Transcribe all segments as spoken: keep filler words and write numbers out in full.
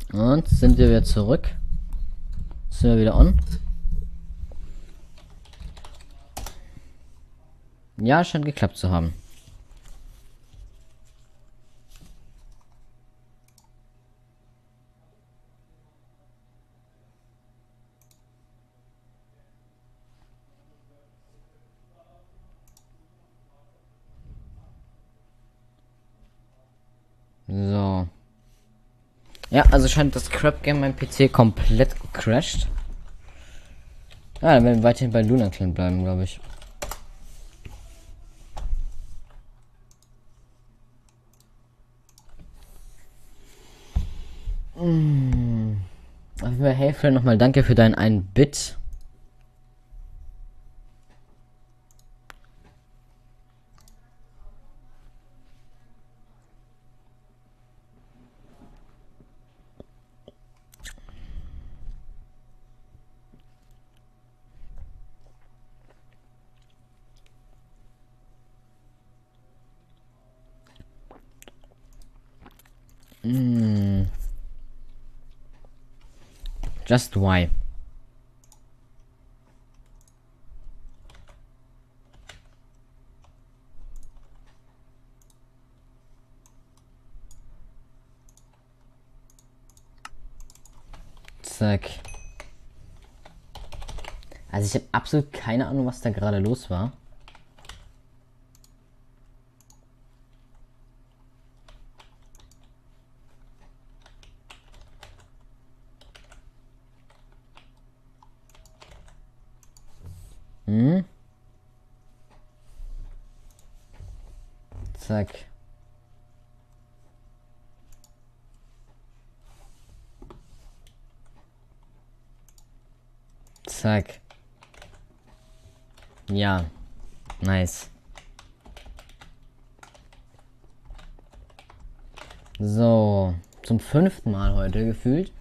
Und sind wir wieder zurück. Sind wir wieder on? Ja, scheint geklappt zu haben. So. Ja, also scheint das Crab Game mein P C komplett gecrashed. Ja, dann werden wir weiterhin bei Luna Clan bleiben, glaube ich. Mmh. Auf jeden Fall, hey Fred, nochmal danke für dein ein Bit. Mm. Just why? Zack. Also ich habe absolut keine Ahnung, was da gerade los war. Hm? Zack. Zack. Ja. Nice. So. Zum fünften Mal heute gefühlt.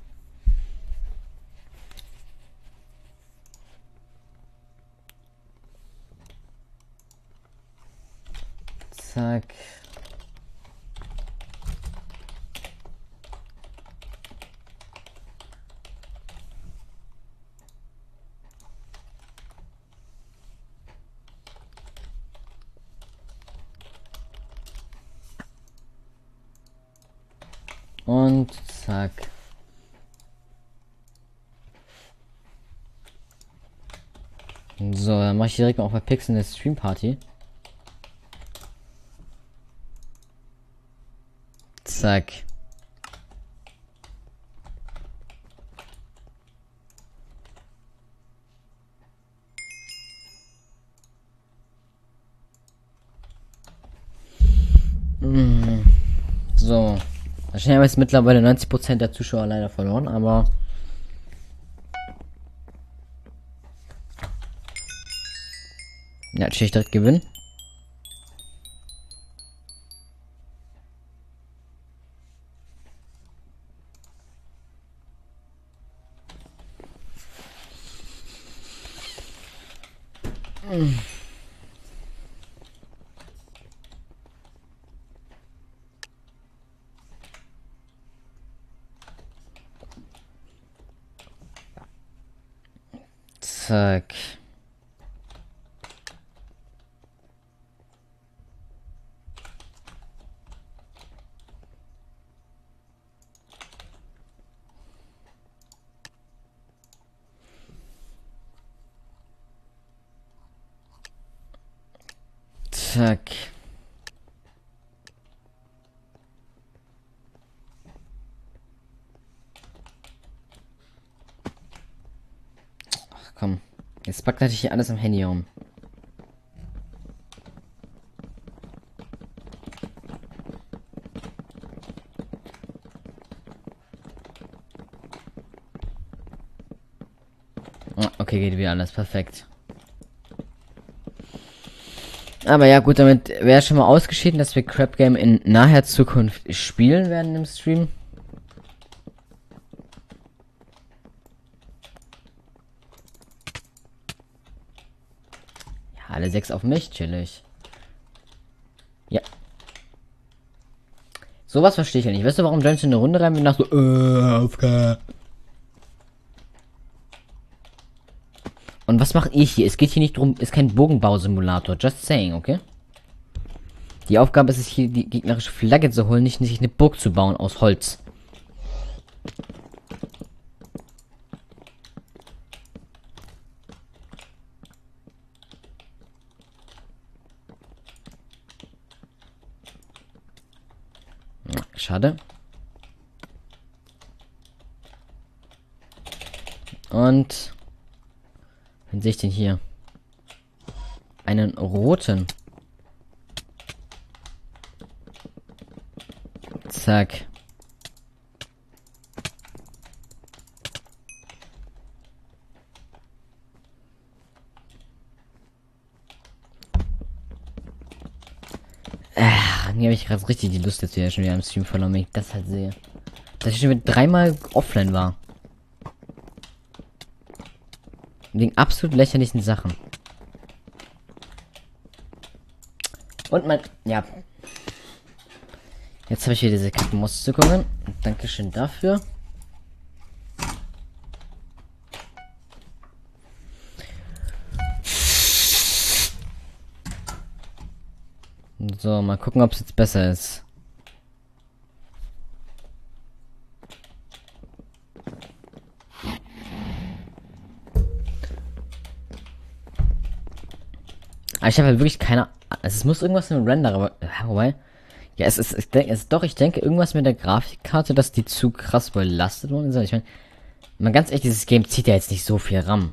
Zack. Und zack. So, dann mache ich direkt mal auf der Pixel eine Stream Party. Zack. Mm. So. Wahrscheinlich haben wir jetzt mittlerweile neunzig Prozent der Zuschauer leider verloren, aber ja, natürlich direkt gewinnen. Mm. Zack. Zack. Ach komm. Jetzt packt natürlich hier alles am Handy um. Ah, okay, geht wieder alles perfekt. Aber ja, gut, damit wäre schon mal ausgeschieden, dass wir Crab Game in naher Zukunft spielen werden im Stream. Ja, alle sechs auf mich, chillig. Ja. Sowas verstehe ich ja nicht. Weißt du, warum joinst du in eine Runde rein und nach so, äh, Aufgabe. Und was mache ich hier? Es geht hier nicht drum, ist kein Bogenbausimulator. Just saying, okay? Die Aufgabe ist es hier, die gegnerische Flagge zu holen, nicht sich eine Burg zu bauen aus Holz. Schade. Und... Wen sehe ich denn hier? Einen roten. Zack. Ah, hier habe ich gerade richtig die Lust jetzt wieder schon wieder im Stream verloren, wenn ich das halt sehe. Dass ich schon wieder dreimal offline war. Wegen absolut lächerlichen Sachen. Und mein... Ja. Jetzt habe ich wieder diese Kappenmusterungen. Dankeschön dafür. So, mal gucken, ob es jetzt besser ist. Aber ich habe halt wirklich keine... Also es muss irgendwas mit dem Render, aber... Wobei... Ja, es ist... Ich denke, es ist doch, ich denke, irgendwas mit der Grafikkarte, dass die zu krass belastet worden ist. Ich meine... Mal ganz ehrlich, dieses Game zieht ja jetzt nicht so viel RAM.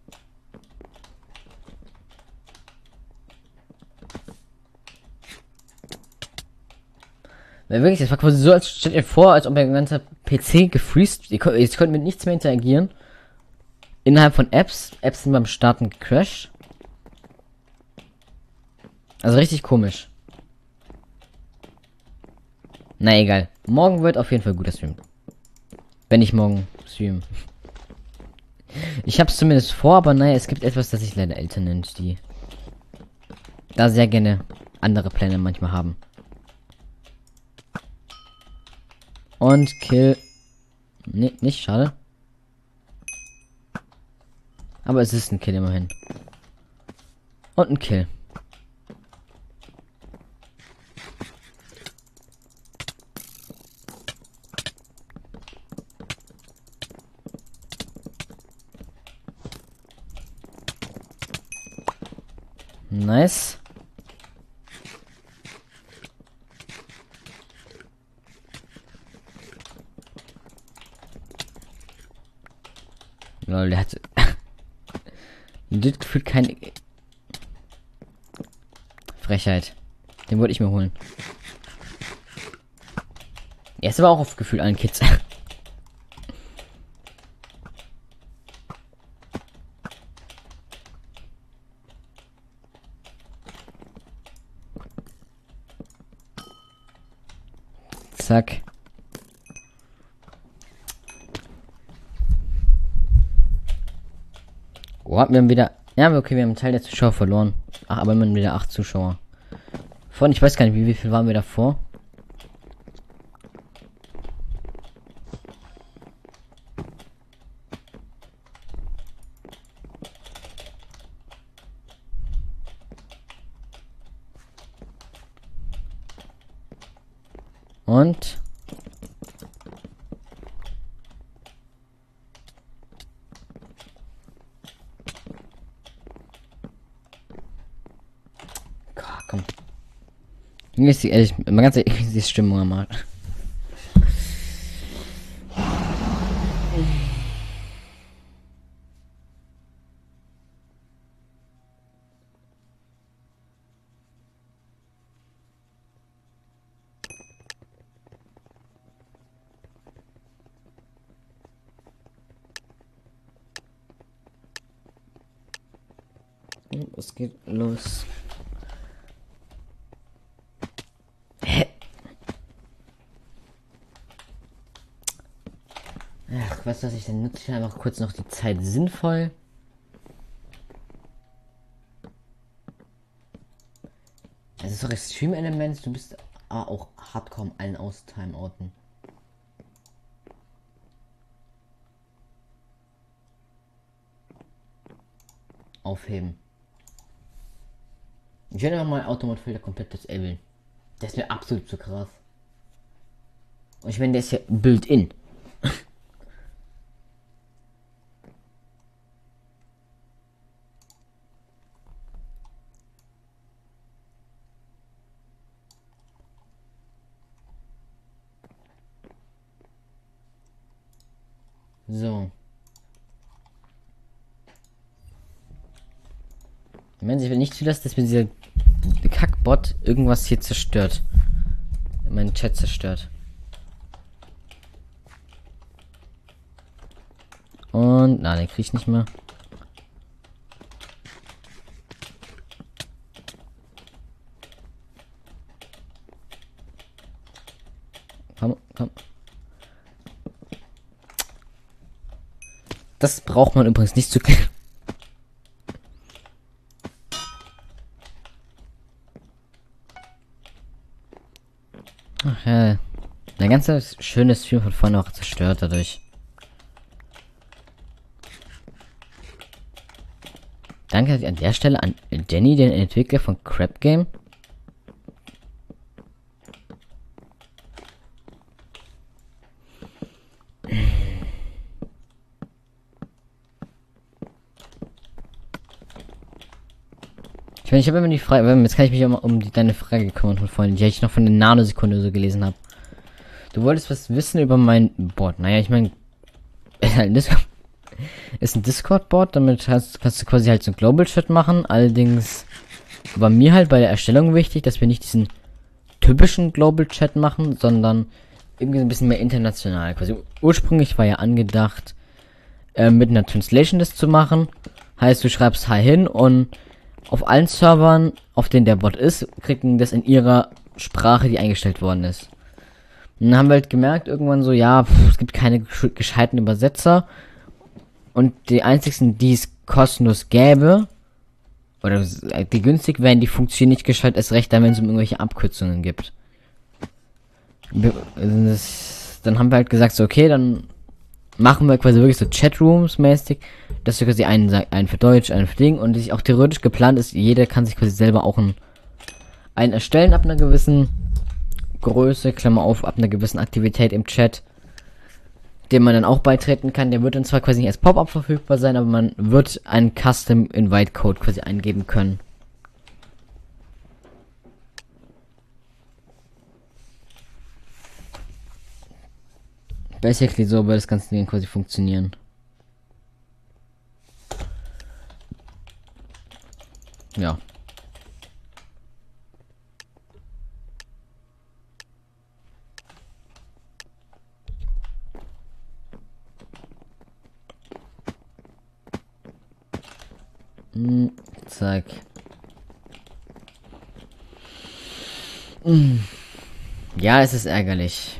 Weil wirklich, das war quasi so, als stellt ihr vor, als ob der ganze P C gefreezed... Ihr könnt, ihr könnt mit nichts mehr interagieren. Innerhalb von Apps. Apps sind beim Starten gecrashed. Also richtig komisch. Na egal. Morgen wird auf jeden Fall guter Stream. Wenn ich morgen stream. Ich hab's zumindest vor, aber naja, es gibt etwas, das sich leider Eltern nennt, die da sehr gerne andere Pläne manchmal haben. Und Kill. Nee, nicht, schade. Aber es ist ein Kill immerhin. Und ein Kill. Nice. Lol, der hat... Das gefühlt keine... Frechheit. Den wollte ich mir holen. Er ist aber auch auf Gefühl allen Kids. Zack. Oh, wir haben wieder... Ja, okay, wir haben einen Teil der Zuschauer verloren. Ach, aber immerhin wieder acht Zuschauer. Von, ich weiß gar nicht, wie, wie viel waren wir davor? Und... Komm. Irgendwie ist die, ehrlich, mal ganz ehrlich, ist die Stimmung am Arsch. Es geht los. Hä? Ach, weißt du, was ich denn nutze? Ich einfach kurz noch die Zeit sinnvoll. Es ist doch Extreme Elements, du bist aber auch hardcore allen aus Timeouten. Aufheben. Ich werde aber mal Automatfilter komplett disablen. Der ist mir absolut zu krass. Und ich meine, der ist ja built-in. So. Wenn ich will nicht zulassen, dass mir dieser Kackbot irgendwas hier zerstört. Meinen Chat zerstört. Und, na, den krieg ich nicht mehr. Komm, komm. Das braucht man übrigens nicht zu klären. Ach ja. Der ganze schöne Stream von vorne auch zerstört dadurch. Danke an der Stelle an Jenny, den Entwickler von Crap Game. Ich meine, ich habe immer die Frage, jetzt kann ich mich auch mal um die, deine Frage kümmern von vorhin, die ich noch von der Nanosekunde so gelesen habe. Du wolltest was wissen über mein Board. Naja, ich meine, ist halt ein Discord, ist ein Discord-Board, damit hast, kannst du quasi halt so ein Global-Chat machen. Allerdings war mir halt bei der Erstellung wichtig, dass wir nicht diesen typischen Global-Chat machen, sondern irgendwie so ein bisschen mehr international. Quasi ursprünglich war ja angedacht, äh, mit einer Translation das zu machen. Heißt, du schreibst Hi hin und auf allen Servern, auf denen der Bot ist, kriegen das in ihrer Sprache, die eingestellt worden ist. Und dann haben wir halt gemerkt, irgendwann so, ja, pff, es gibt keine gescheiten Übersetzer. Und die einzigsten, die es kostenlos gäbe, oder die günstig wären, die funktionieren nicht gescheit, erst recht dann, wenn es um irgendwelche Abkürzungen gibt. Das, dann haben wir halt gesagt, so, okay, dann machen wir quasi wirklich so Chatrooms mäßig, dass wir quasi einen, einen für Deutsch, einen für Ding, und sich auch theoretisch geplant ist, jeder kann sich quasi selber auch einen, einen erstellen ab einer gewissen Größe, Klammer auf, ab einer gewissen Aktivität im Chat, dem man dann auch beitreten kann. Der wird dann zwar quasi nicht als Pop-up verfügbar sein, aber man wird einen Custom Invite Code quasi eingeben können. Basically so wird das ganze Ding quasi funktionieren. Ja. Hm, zack. Hm. Ja, es ist ärgerlich.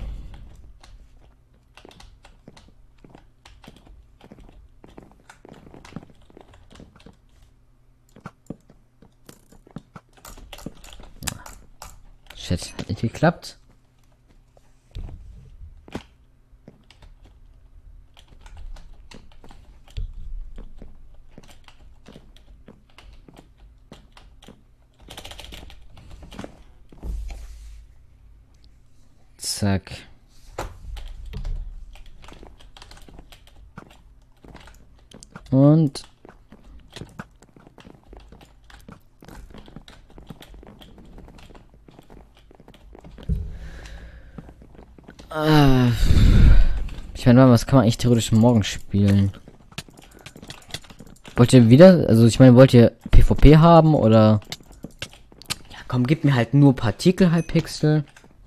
Shit, hat nicht geklappt. Zack. Und ah. Ich meine, was kann man eigentlich theoretisch morgen spielen? Wollt ihr wieder, also ich meine, wollt ihr PvP haben oder? Ja, komm, gib mir halt nur Partikel-Hypixel.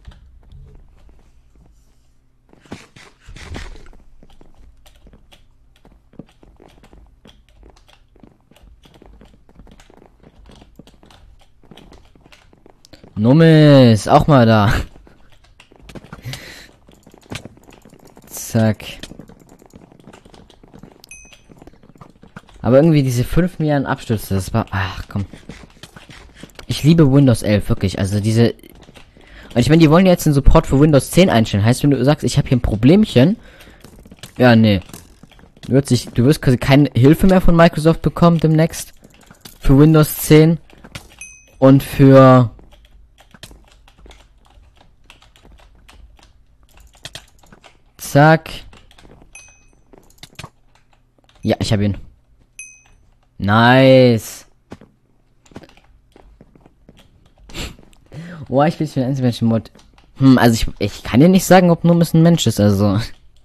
Nummis, auch mal da. Zack. Aber irgendwie diese fünf Milliarden Abstürze, das war... Ach, komm. Ich liebe Windows elf, wirklich. Also diese... Ich meine, die wollen jetzt den Support für Windows zehn einstellen. Heißt, wenn du sagst, ich habe hier ein Problemchen. Ja, nee. Du wirst, sich, du wirst quasi keine Hilfe mehr von Microsoft bekommen demnächst. Für Windows zehn. Und für... Zack. Ja, ich habe ihn. Nice. Oh, ich will für einen Einzelmenschen-Mod. Hm, also ich, ich kann dir nicht sagen, ob Numis ein Mensch ist, also.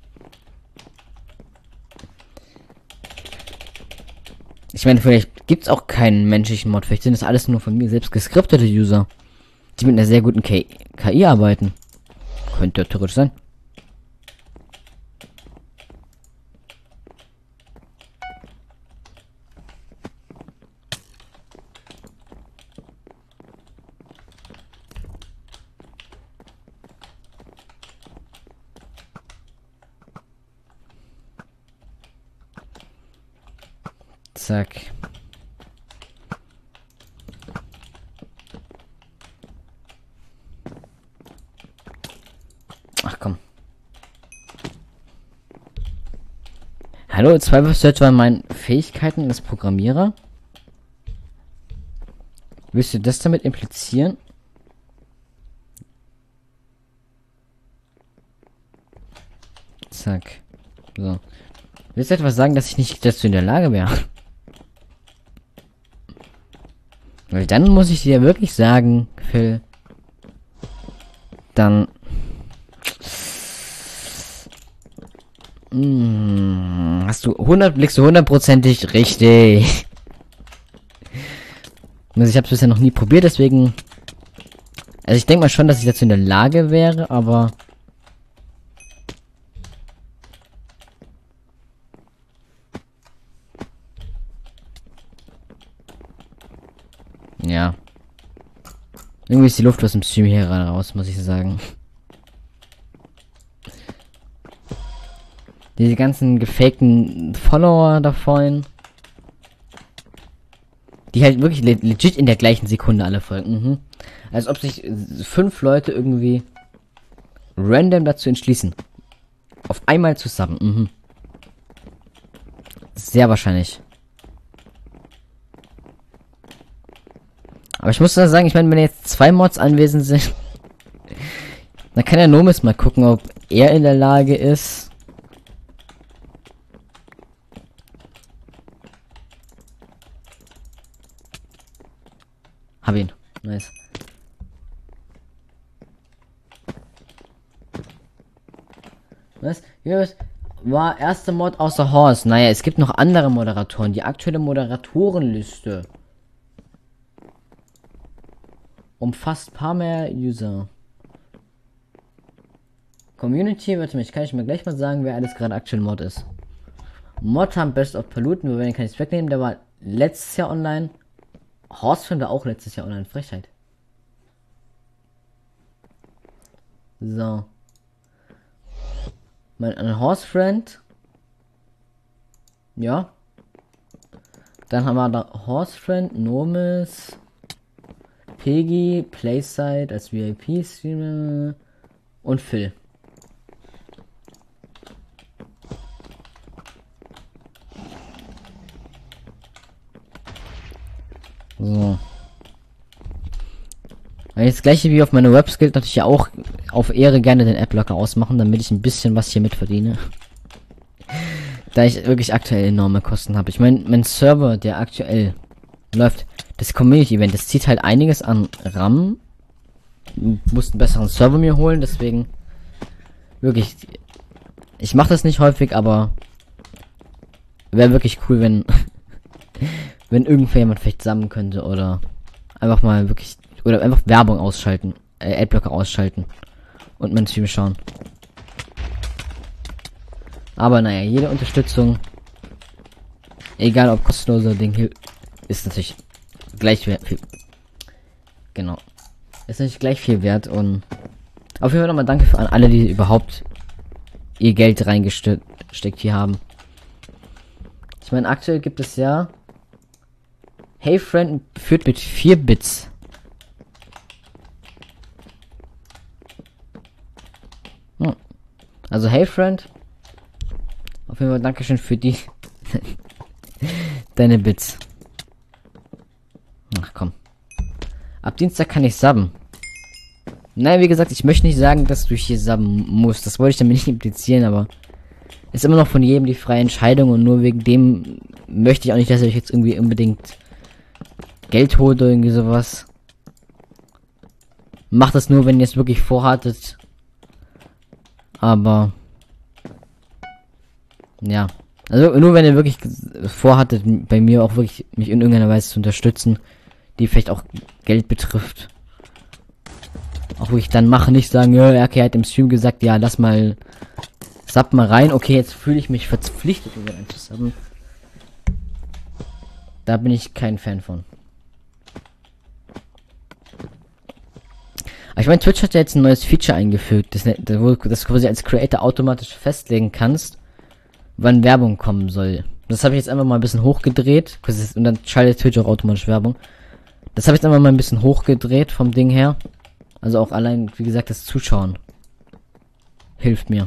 Ich meine, vielleicht gibt's auch keinen menschlichen Mod. Vielleicht sind das alles nur von mir selbst geskriptete User, die mit einer sehr guten K I arbeiten. Könnte ja theoretisch sein. Zack. Ach komm. Hallo, Zweifel Search waren meine Fähigkeiten als Programmierer. Willst du das damit implizieren? Zack. So. Willst du etwas sagen, dass ich nicht dazu in der Lage wäre? Weil dann muss ich dir wirklich sagen, Phil. Dann. Hm, hast du hundert, blickst du hundertprozentig richtig. Also ich habe es bisher noch nie probiert, deswegen. Also ich denke mal schon, dass ich dazu in der Lage wäre, aber. Ja. Irgendwie ist die Luft aus dem Stream hier gerade raus, muss ich sagen. Diese ganzen gefakten Follower da vorhin. Die halt wirklich le legit in der gleichen Sekunde alle folgen. Mhm. Als ob sich fünf Leute irgendwie random dazu entschließen. Auf einmal zu subben. Mhm. Sehr wahrscheinlich. Aber ich muss da sagen, ich meine, wenn jetzt zwei Mods anwesend sind, dann kann der Nomis mal gucken, ob er in der Lage ist. Hab ihn. Nice. Was? Was? War erster Mod außer Horst. Naja, es gibt noch andere Moderatoren. Die aktuelle Moderatorenliste umfasst paar mehr User. Community, warte mal, ich kann ich mir gleich mal sagen, wer alles gerade aktuell Mod ist. Mod haben Best of Paluten, wir kann ich wegnehmen, der war letztes Jahr online. Horstfriend war auch letztes Jahr online, Frechheit. So. Mein Horstfriend. Ja. Dann haben wir da Horstfriend, Nomis, Peggy, Playside als V I P-Streamer und Phil. So. Das gleiche wie auf meiner Webs gilt natürlich auch auf Ehre gerne den Adblocker ausmachen, damit ich ein bisschen was hier mit verdiene. Da ich wirklich aktuell enorme Kosten habe. Ich meine, mein Server, der aktuell läuft, das Community-Event, das zieht halt einiges an RAM. Ich muss einen besseren Server mir holen, deswegen wirklich, ich mache das nicht häufig, aber wäre wirklich cool, wenn wenn irgendwer jemand vielleicht sammeln könnte oder einfach mal wirklich oder einfach Werbung ausschalten, äh, Adblocker ausschalten und mein Stream schauen. Aber naja, jede Unterstützung, egal ob kostenloser Ding, ist natürlich gleich wert. Viel, genau. Ist natürlich gleich viel wert und auf jeden Fall nochmal danke für alle, die überhaupt ihr Geld reingesteckt hier haben. Ich meine, aktuell gibt es ja Hey Friend führt mit vier Bits. Also, hey, Friend. Auf jeden Fall Dankeschön für die... Deine Bits. Ach, komm. Ab Dienstag kann ich subben. Nein, wie gesagt, ich möchte nicht sagen, dass du hier subben musst. Das wollte ich damit nicht implizieren, aber... Ist immer noch von jedem die freie Entscheidung und nur wegen dem möchte ich auch nicht, dass ihr euch jetzt irgendwie unbedingt Geld holt oder irgendwie sowas. Macht das nur, wenn ihr es wirklich vorhattet. Aber... Ja. Also nur wenn ihr wirklich vorhattet, bei mir auch wirklich mich in irgendeiner Weise zu unterstützen, die vielleicht auch Geld betrifft. Auch wirklich dann machen, nicht sagen, ja, er hat im Stream gesagt, ja, lass mal, sub mal rein. Okay, jetzt fühle ich mich verpflichtet, um einzusubben. Da bin ich kein Fan von. Aber ich meine, Twitch hat ja jetzt ein neues Feature eingefügt, das, wo du das quasi als Creator automatisch festlegen kannst, wann Werbung kommen soll. Das habe ich jetzt einfach mal ein bisschen hochgedreht. Und dann schaltet Twitch auch automatisch Werbung. Das habe ich jetzt einfach mal ein bisschen hochgedreht vom Ding her. Also auch allein, wie gesagt, das Zuschauen hilft mir.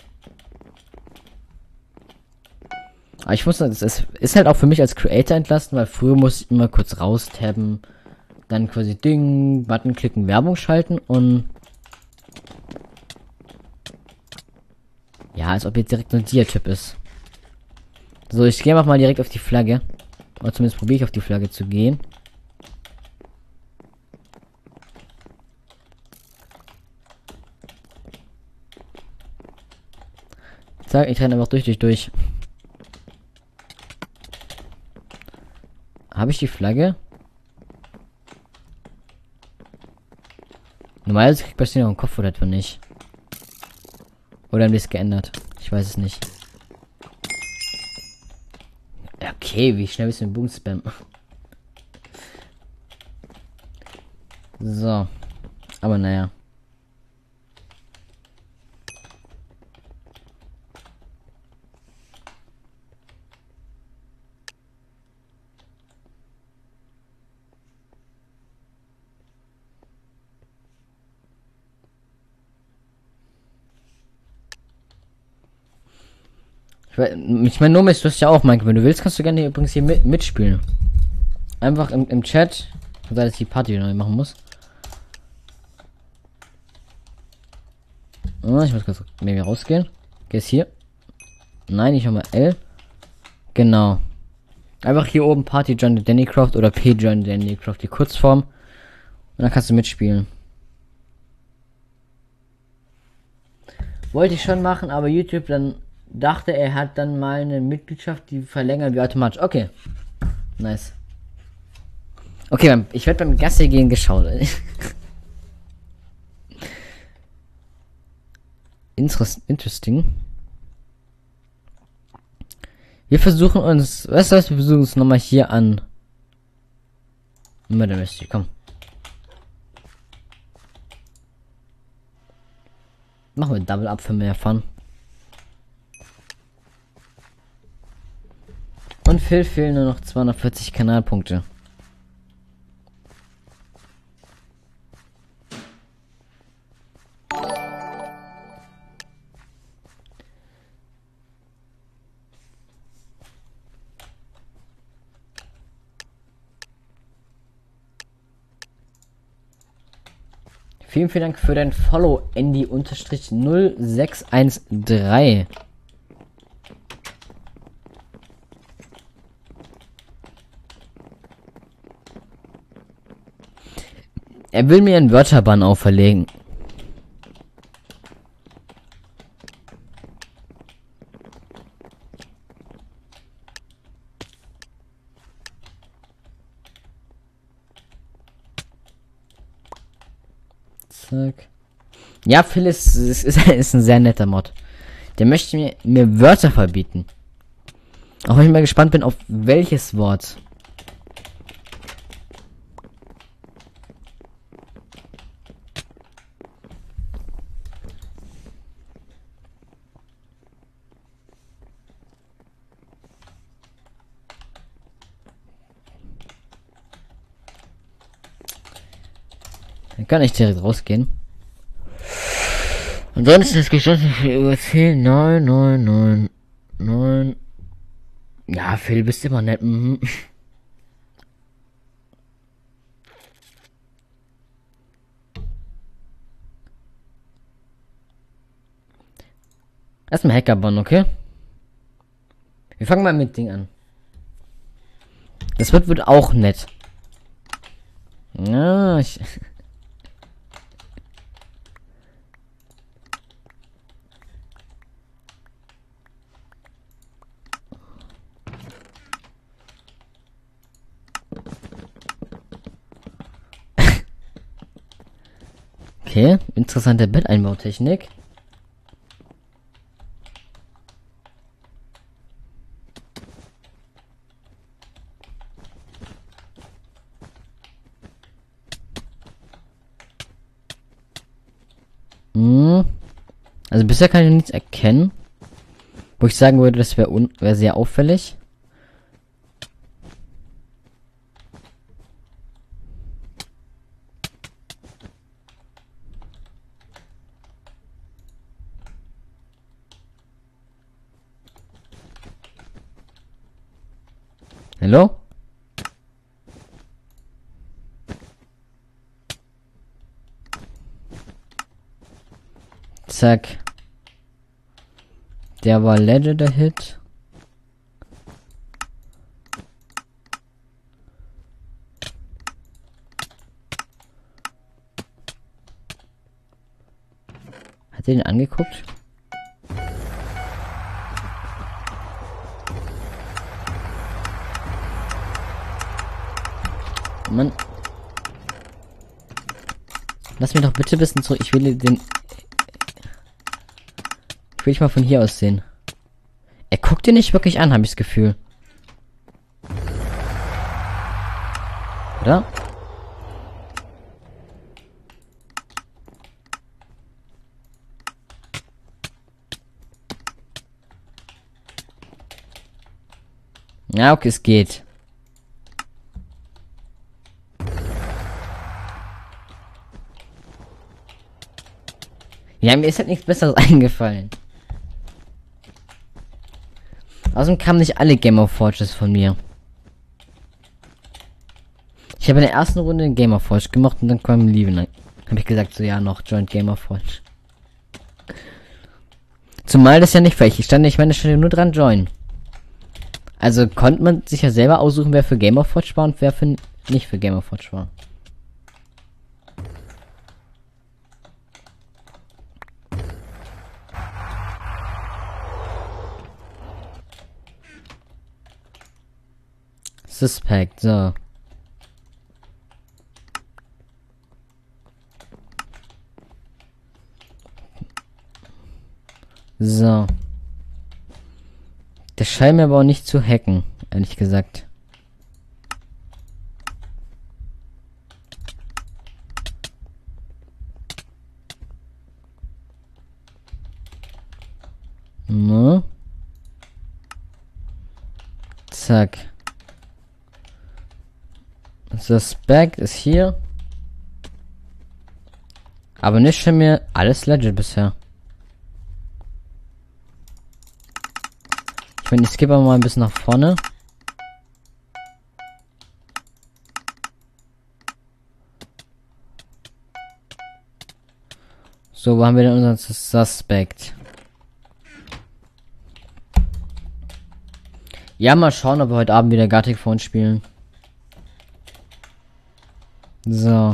Aber ich muss sagen, das ist, ist halt auch für mich als Creator entlasten, weil früher musste ich immer kurz raustabben, dann quasi Ding, Button klicken, Werbung schalten und ja, als ob jetzt direkt ein Dia-Typ ist. So, ich gehe einfach mal direkt auf die Flagge. Oder zumindest probiere ich auf die Flagge zu gehen. Zack, ich renne einfach durch, durch, durch. Habe ich die Flagge? Normalerweise kriegt man sie noch im Kopf oder etwa nicht. Oder haben die es geändert? Ich weiß es nicht. Okay, wie schnell bist du den Bogen spam? So. Aber naja. Ich, ich meine, Nomis, du hast ja auch, Mike. Wenn du willst, kannst du gerne übrigens hier mit, mitspielen. Einfach im, im Chat. Da ist die Party neu machen muss. Oh, ich muss kurz mit mir rausgehen. Gehst hier. Nein, ich mal L. Genau. Einfach hier oben Party John Dannycroft oder P John Dannycroft, die Kurzform. Und dann kannst du mitspielen. Wollte ich schon machen, aber YouTube dann dachte, er hat dann mal eine Mitgliedschaft, die verlängern wir automatisch. Okay. Nice. Okay, ich werde beim Gassi gehen geschaut. Interest, interesting. Wir versuchen uns, weißt du was, wir versuchen uns nochmal hier an Murder Mystery, komm. Machen wir Double Up für mehr Fun. Und Phil fehlen nur noch zweihundertvierzig Kanalpunkte. Vielen, vielen Dank für dein Follow, Andy null sechs eins drei. Er will mir einen Wörterbann auferlegen. Zack. Ja, Phil ist, ist, ist, ist ein sehr netter Mod. Der möchte mir, mir Wörter verbieten. Auch wenn ich mal gespannt bin, auf welches Wort. Dann kann ich direkt rausgehen. Und Ansonsten ist geschlossen für über zehn, neun, neun, neun, neun. Ja, Phil, bist immer nett. Mhm. Erstmal Hackerbahn, okay? Wir fangen mal mit Ding an. Das wird, wird auch nett. Ja, ich... Okay, interessante Betteinbautechnik. Hm. Also bisher kann ich nichts erkennen. Wo ich sagen würde, das wäre wär sehr auffällig. Hallo? Zack. Der war Legend der Hit. Hat er den angeguckt? Mann. Lass mich doch bitte ein bisschen zurück. Ich will den... Ich will ich mal von hier aus sehen. Er guckt ihn nicht wirklich an, habe ich das Gefühl. Oder? Ja, okay, es geht. Ja, mir ist halt nichts Besseres eingefallen. Außerdem kamen nicht alle Game of Forges von mir. Ich habe in der ersten Runde ein Game of Forge gemacht und dann kam Lieben. Habe ich gesagt, so ja, noch Joint Game of Forge. Zumal das ja nicht für ich stand, ich meine, ich stand ja nur dran Join. Also konnte man sich ja selber aussuchen, wer für Game of Forge war und wer für nicht für Game of Forge war. Suspect, so. So. Der scheint mir aber auch nicht zu hacken, ehrlich gesagt. No. Zack. Suspect ist hier. Aber nicht schon mir alles legit bisher. Ich meine, ich skippe mal ein bisschen nach vorne. So, wo haben wir denn unseren Suspect? Ja, mal schauen, ob wir heute Abend wieder Gartic Phone spielen. So.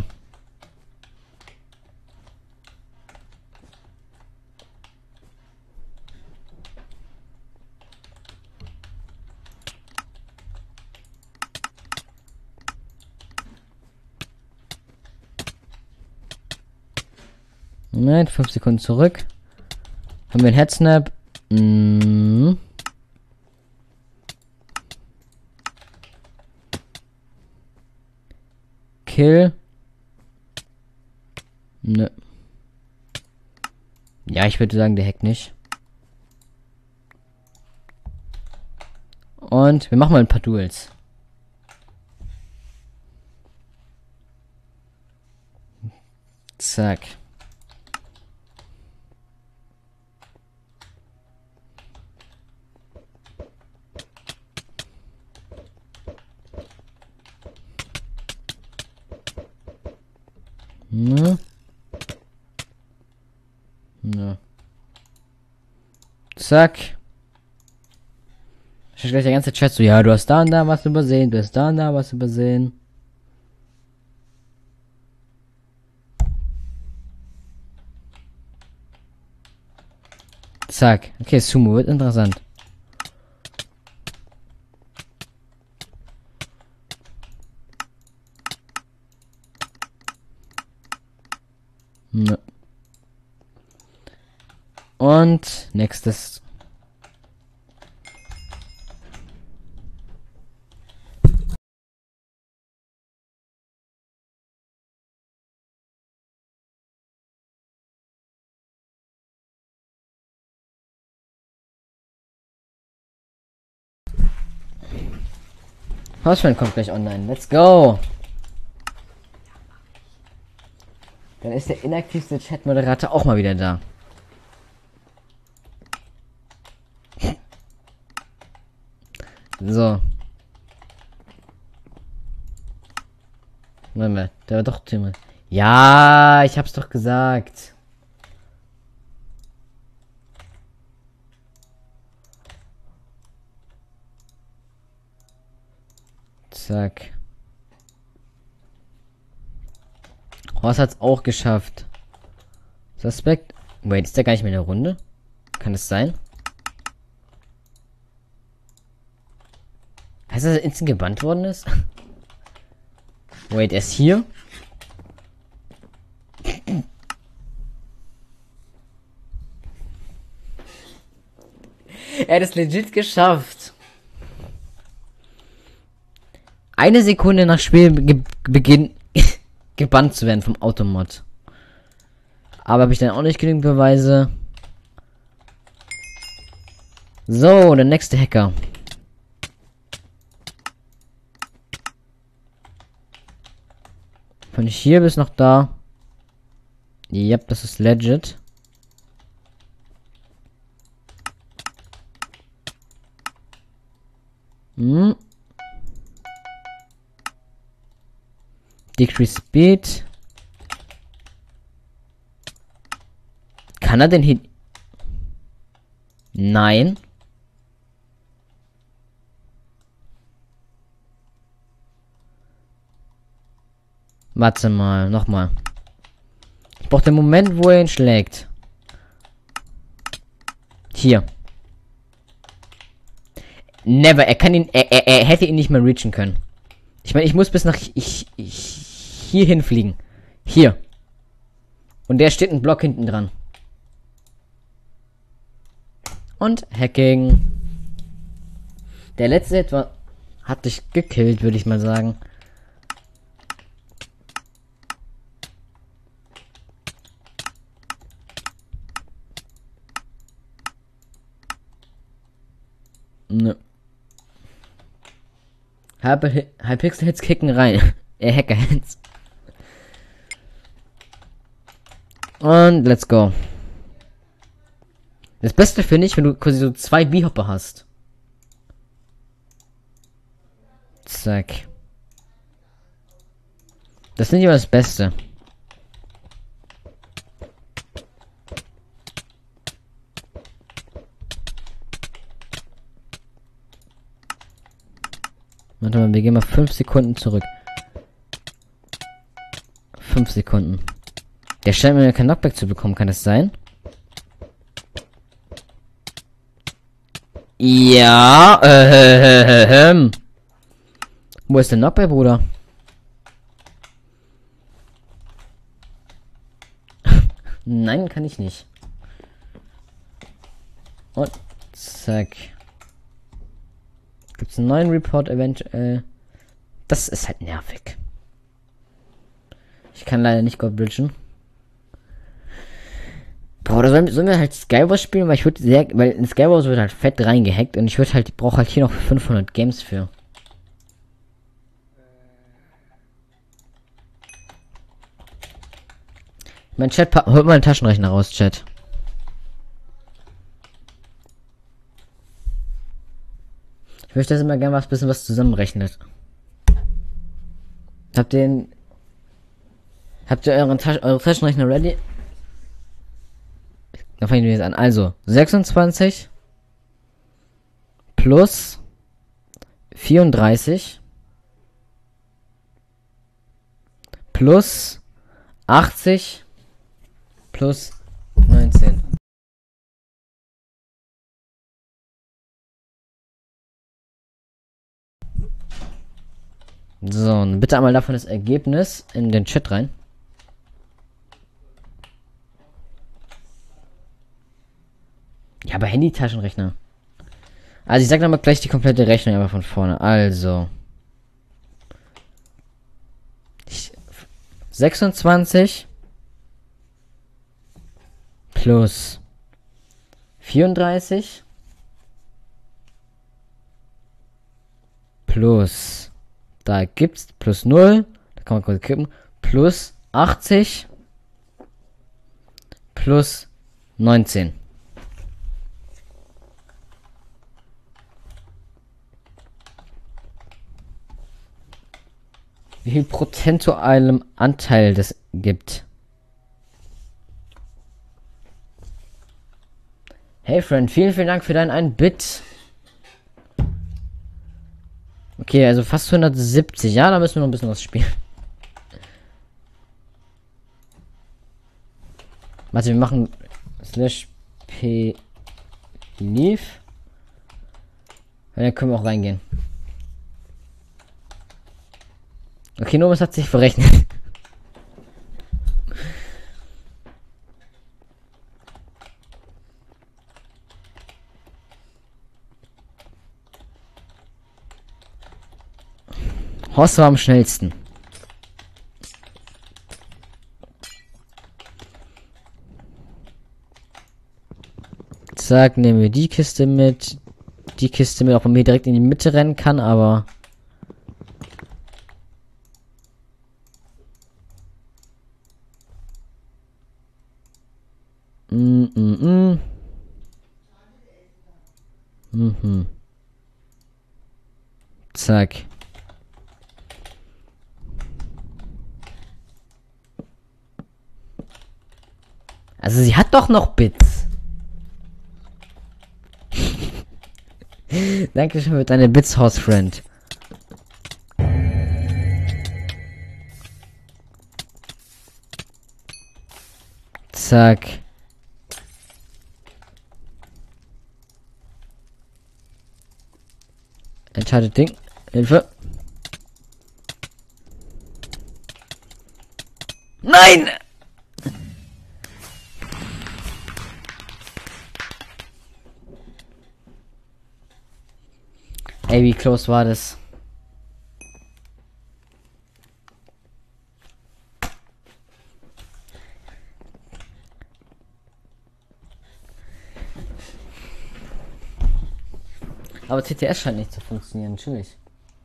Nein, fünf Sekunden zurück. Haben wir einen Headsnap? Mm. Kill. Ne. Ja, ich würde sagen, der hackt nicht. Und wir machen mal ein paar Duels. Zack. Ne? Ne. Zack. Ich gleich der ganze Chat so, ja, du hast da und da was übersehen, du hast da und da was übersehen. Zack. Okay, Sumo wird interessant. Ne. Und nächstes. Hausfreund kommt gleich online. Let's go! Dann ist der inaktivste Chat-Moderator auch mal wieder da. So. Warte mal, der war doch Thema. Ja, ich hab's doch gesagt. Zack. Horst hat's auch geschafft. Suspekt. Wait, ist der gar nicht mehr in der Runde? Kann es sein? Heißt das, dass er instant gebannt worden ist? Wait, er ist hier? Er hat es legit geschafft. Eine Sekunde nach Spielbeginn gebannt zu werden vom Automod. Aber habe ich dann auch nicht genügend Beweise. So, der nächste Hacker. Von hier bis noch da. Yep, das ist legit. Hm. Decrease Speed. Kann er denn hin? Nein. Warte mal, nochmal. Ich brauche den Moment, wo er ihn schlägt. Hier. Never, er kann ihn, er, er, er hätte ihn nicht mehr reachen können. Ich meine, ich muss bis nach ich, ich, hier hinfliegen. Hier. Und der steht ein Block hinten dran. Und Hacking. Der letzte etwa hat dich gekillt, würde ich mal sagen. Ne. Hypixel-Hits kicken rein. Er Hacker-Hits. Und let's go. Das Beste finde ich, wenn du quasi so zwei B-Hopper hast. Zack. Das finde ich immer das Beste. Warte mal, wir gehen mal fünf Sekunden zurück. fünf Sekunden. Der scheint mir kein Knockback zu bekommen, kann das sein? Ja, äh, äh, wo ist der Knockback, Bruder? Nein, kann ich nicht. Und zack. Gibt es einen neuen Report eventuell? Das ist halt nervig. Ich kann leider nicht God bridgen. Boah, da sollen, sollen wir halt Skywars spielen, weil ich würde sehr, weil in Skywars wird halt fett reingehackt und ich würde halt, ich brauche halt hier noch fünfhundert Games für. Mein Chat, holt mal einen Taschenrechner raus, Chat. Ich möchte das immer gerne was bisschen was zusammenrechnet. Ich hab den Habt ihr euren Tasch eure Taschenrechner ready? Dann fangen wir jetzt an. Also, sechsundzwanzig plus vierunddreißig plus achtzig plus neunzehn. So, und bitte einmal davon das Ergebnis in den Chat rein. Ja, aber Handy-Taschenrechner. Also ich sag nochmal gleich die komplette Rechnung aber von vorne. Also. Ich, sechsundzwanzig plus vierunddreißig plus, da gibt's plus null, da kann man kurz kippen, plus achtzig plus neunzehn. Wie viel prozentualem Anteil das gibt. Hey Friend, vielen, vielen Dank für deinen einen Bit. Okay, also fast hundertsiebzig. Ja, da müssen wir noch ein bisschen was spielen. Warte, wir machen slash p leave. Und dann können wir auch reingehen. Okay, nur was hat sich verrechnet. Horst war am schnellsten. Zack, nehmen wir die Kiste mit. Die Kiste mit, auch wenn man hier direkt in die Mitte rennen kann, aber... Mm, mm, mm. Mhm. Zack. Also sie hat doch noch Bits. Dankeschön für deine Bits, House Friend. Zack. Entscheidet Ding. Hilfe. Nein! Ey, wie close war das? Aber T T S scheint nicht zu funktionieren, natürlich.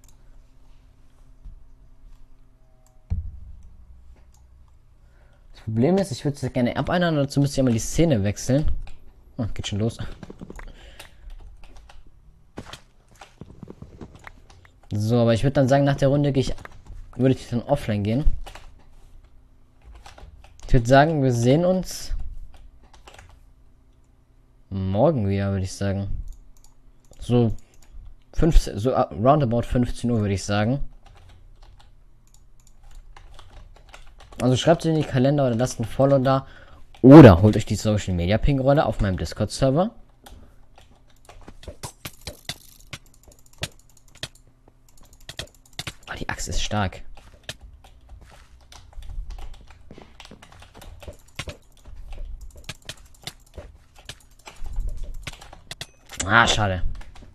Das Problem ist, ich würde es gerne abändern, dazu müsste ich einmal die Szene wechseln. Oh, geht schon los. So, aber ich würde dann sagen, nach der Runde gehe ich, würde ich dann offline gehen. Ich würde sagen, wir sehen uns morgen wieder, würde ich sagen. So fünfzehn, so roundabout fünfzehn Uhr, würde ich sagen. Also schreibt es in die Kalender oder lasst ein Follow da. Oder holt euch die Social Media Ping Rolle auf meinem Discord Server. Oh, die Axt ist stark. Ah, schade.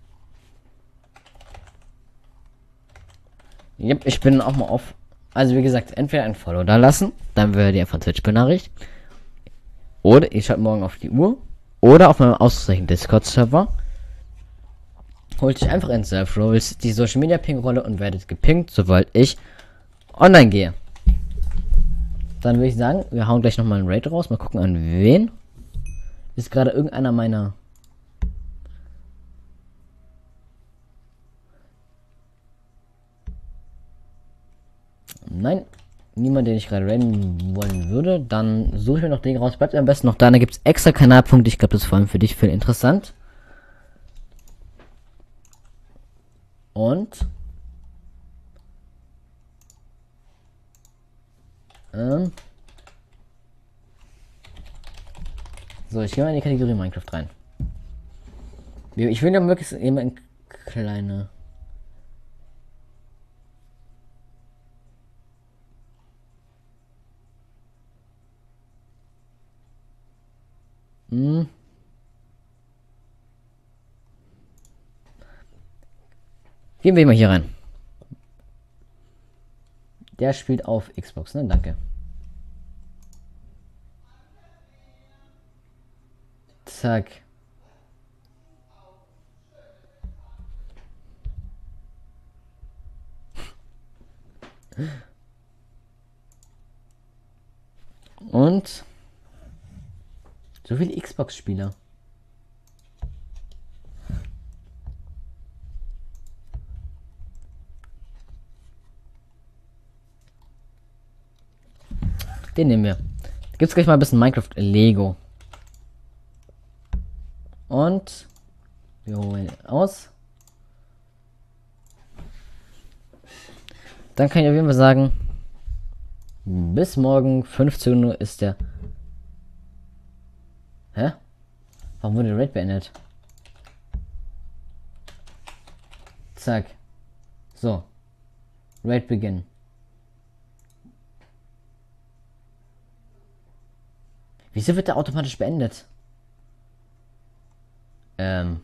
Yep, ich bin auch mal auf. Also wie gesagt, entweder ein Follow da lassen, dann werdet ihr von Twitch benachrichtigt. Oder ihr schaut morgen auf die Uhr. Oder auf meinem ausreichenden Discord-Server. Holt euch einfach in Self-Rolls die Social Media Ping-Rolle und werdet gepinkt, sobald ich online gehe. Dann würde ich sagen, wir hauen gleich nochmal einen Raid raus. Mal gucken, an wen. Ist gerade irgendeiner meiner... Nein, niemand, den ich gerade raiden wollen würde, dann suche ich mir noch den raus. Bleibt am besten noch da. Da gibt es extra Kanalpunkte. Ich glaube, das ist vor allem für dich viel interessant. Und ähm, so, ich gehe mal in die Kategorie Minecraft rein. Ich will ja möglichst immer in kleine. Hm. Gehen wir mal hier rein. Der spielt auf Xbox, ne? Danke. Zack. Und so viele Xbox-Spieler. Den nehmen wir. Gibt's gleich mal ein bisschen Minecraft Lego. Und wir holen aus. Dann kann ich auf jeden Fall sagen, bis morgen fünfzehn Uhr ist der. Hä? Warum wurde der Raid beendet? Zack. So. Raid beginnen. Wieso wird der automatisch beendet? Ähm.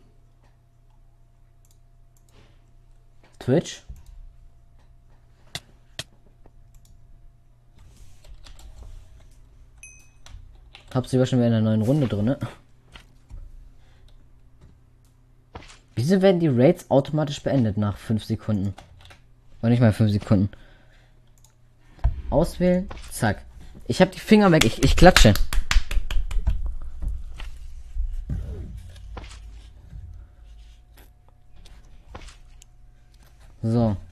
Twitch? Hab's sogar schon wieder in einer neuen Runde drin, ne? Wieso werden die Raids automatisch beendet nach fünf Sekunden? Oder nicht mal fünf Sekunden. Auswählen. Zack. Ich hab die Finger weg. Ich, ich klatsche. So.